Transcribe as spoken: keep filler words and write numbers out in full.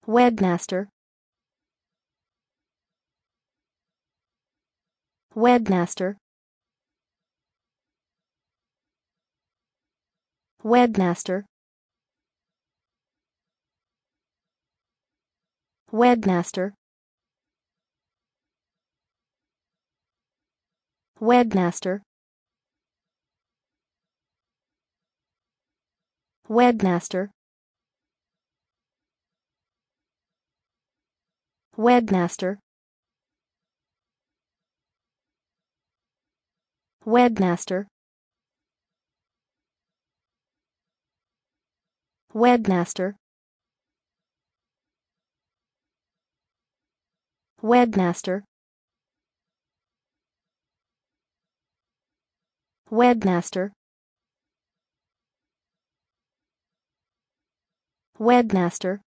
Webmaster. Webmaster. Webmaster. Webmaster. Webmaster. Webmaster. Webmaster. Webmaster. Webmaster. Webmaster. Webmaster. Webmaster.